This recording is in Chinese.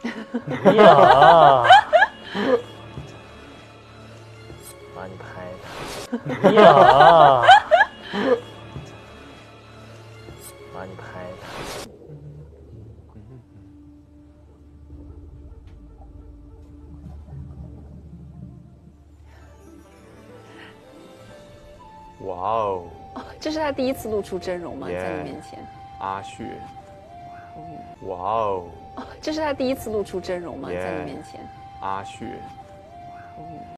呀，把你拍的，呀，把你拍的。 哇哦！ 这是他第一次露出真容吗？在你面前， 阿雪。哇哦！ 这是他第一次露出真容吗？在你面前， 阿雪。